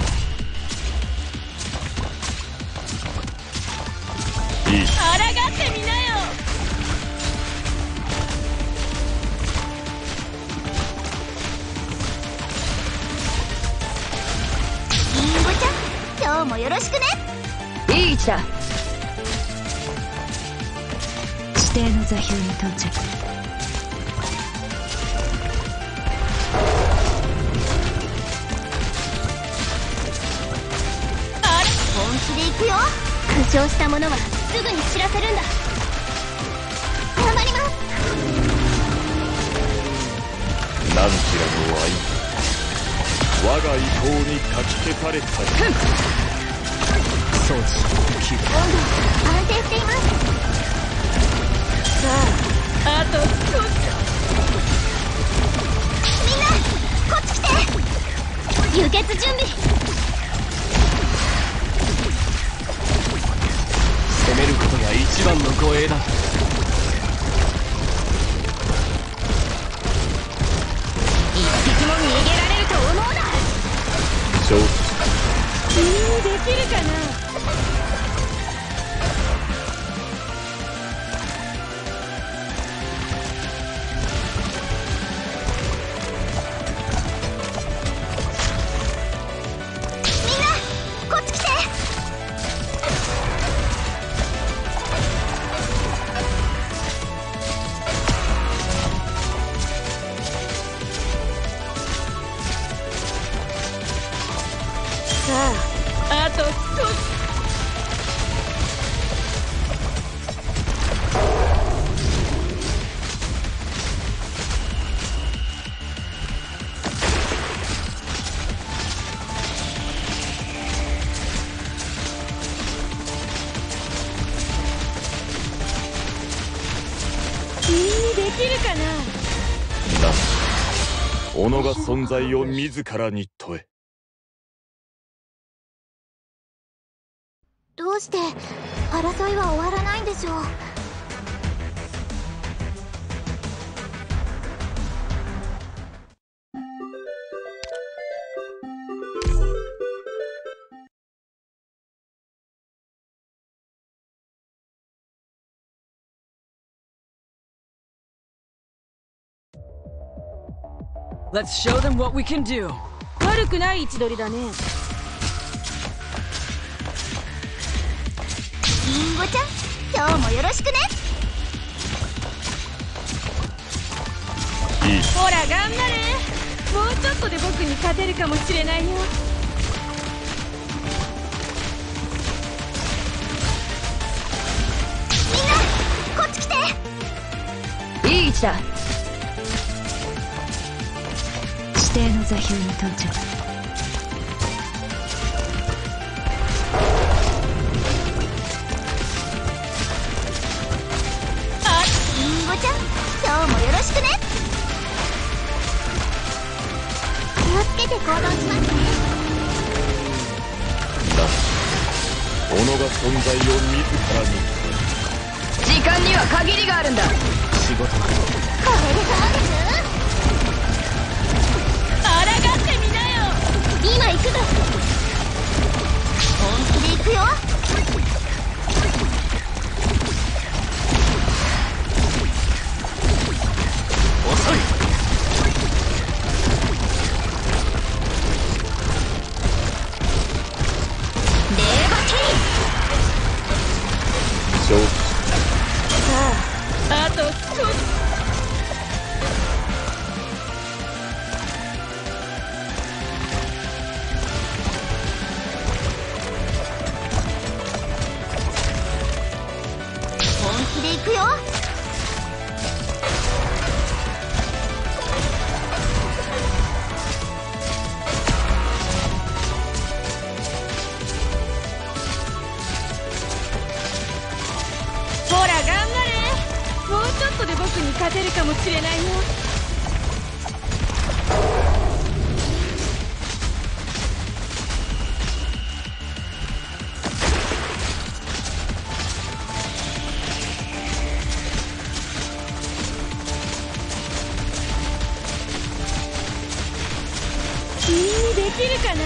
いい。 抗ってみなよ。リンゴちゃん、今日もよろしくね。 いい位置だ。指定の座標に到着。 本気で行くよ。 苦情した者はすぐに知らせるんだ。 頑張ります。 何ちらの愛も我が意向にかき消された。 装置温度安定しています。さあ、あと少し。みんなこっち来て。 輸血準備。 攻めることが一番の護衛だ。 一匹も逃げられると思うな。できるかな。さあ、あと少し。君にできるかな。 な、己が存在を自らに問え。 どうして争いは終わらないんでしょう。 Let's show them what we can do. 悪くない位置取りだね。 リンゴちゃん、今日もよろしくね。 いい。 ほら頑張れ。もうちょっとで僕に勝てるかもしれないよ。みんなこっち来て。 ちだ。指定の座標に到着。 りんごちゃん、今日もよろしくね。気をつけて行動しますね。 己が存在を自らに。 時間には限りがあるんだ。 仕事だ。 これでそうです。 抗ってみなよ。 今行くぞ。本気で行くよ。 遅い。 レーバティ勝負。 あと少し。 本気で行くよ。 ほら頑張れ。もうちょっとで僕に勝てるかもしれないよ。君にできるかな。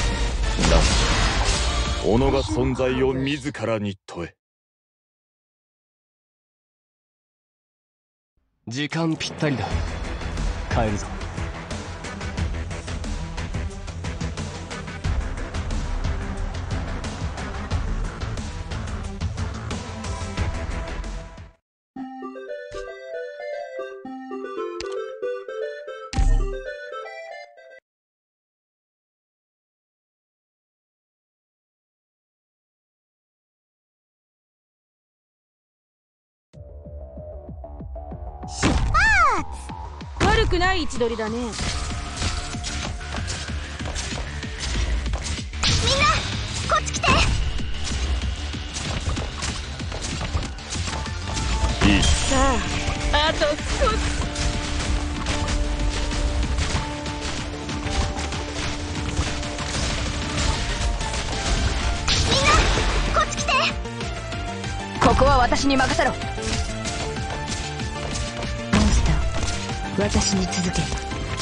己が存在を自らに問え。 時間ぴったりだ。帰るぞ。 悪くない位置取りだね。 みんなこっち来て。 いい。 さあ、あと少し。 みんなこっち来て。 ここは私に任せろ。モンスター、私に続け。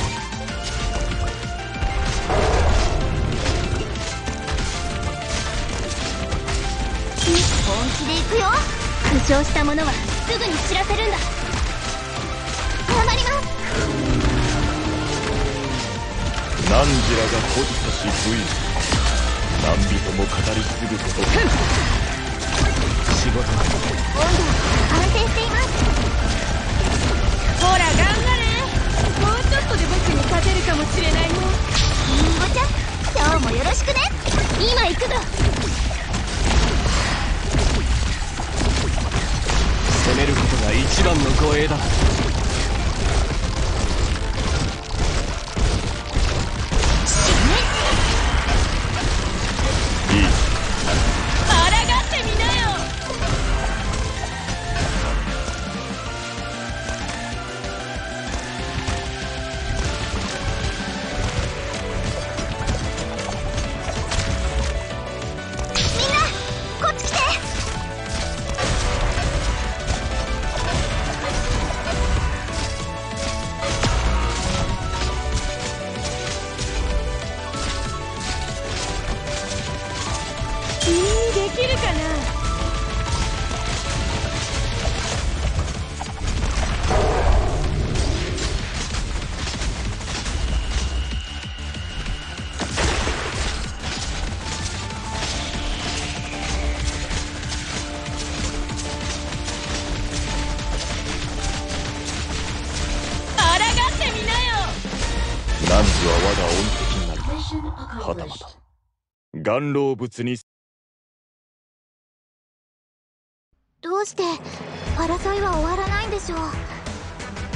本気で行くよ。負傷した者はすぐに知らせるんだ。頑張ります。 汝らが孤児とし不意。何人も語り継ぐこと。仕事だ。 温度安定しています。 ほら頑張れ。もうちょっとで僕に勝てるかもしれないよ。 りんごちゃん、今日もよろしくね。今行くぞ。 攻めることが一番の護衛だ。 いい。 抗ってみなよ。 みんなこっち来て。 君にできるかな。抗ってみなよ。 汝は我が恩敵になる。はたまた岩老物に。 どうして争いは終わらないんでしょう。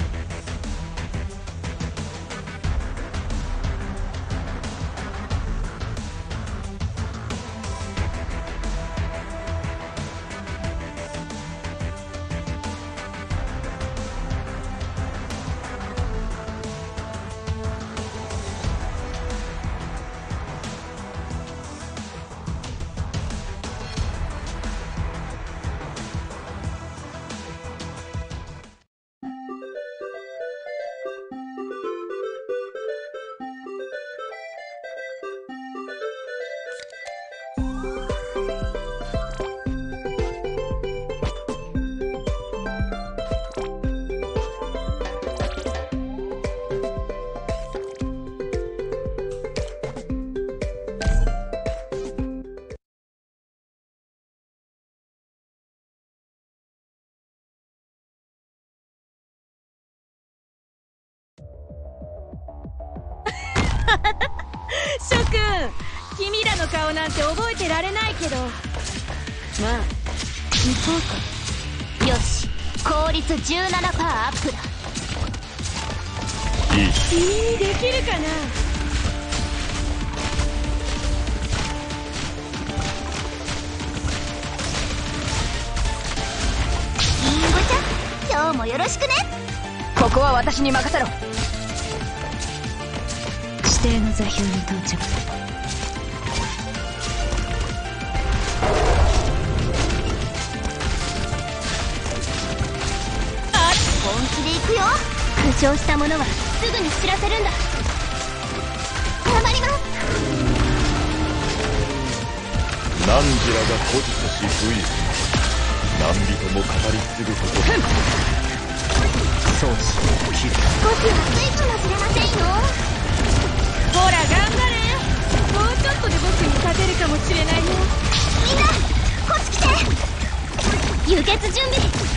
諸君、君らの顔なんて覚えてられないけど、まあ行こうか。 よし、効率 17% アップだ。 いい。 君にできるかな。 リンゴちゃん、今日もよろしくね。 ここは私に任せろ。 指定の座標に到着。 本気で行くよ。負傷した者はすぐに知らせるんだ。頑張ります。 汝らが孤児とし武勇、何人も語り継ぐこと。 そうし切る。 少しはついかもしれませんよ。 ほら頑張れ。もうちょっとで僕に勝てるかもしれないよ。 みんなこっち来て。輸血準備。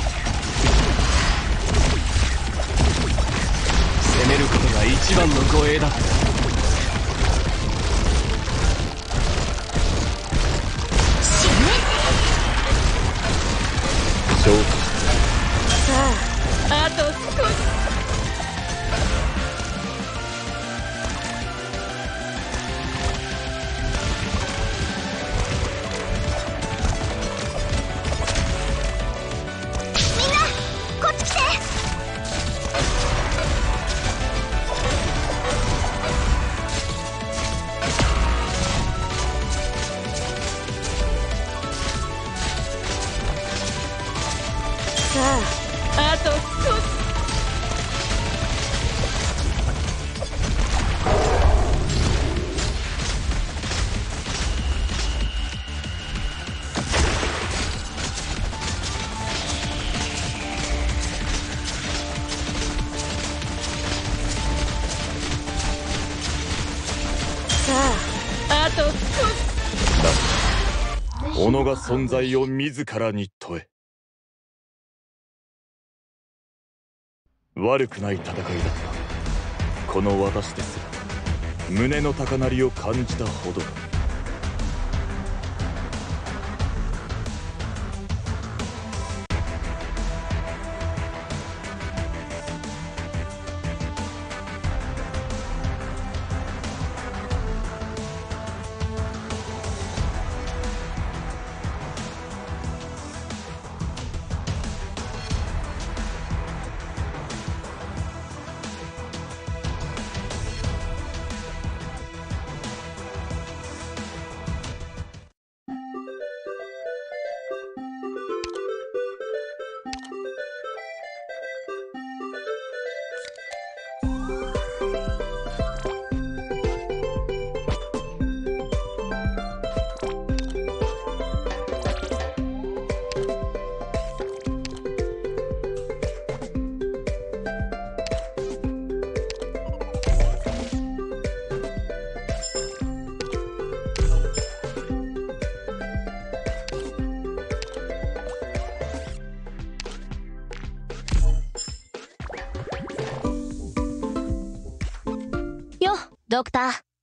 攻めることが一番の護衛だ。 さあ、あと少し。 みんなこっち来て。 さあ、あと少し。さあ、あと少し。 己が存在を自らに問え。悪くない戦いだった。この私ですら胸の高鳴りを感じたほどだ。 ドクター、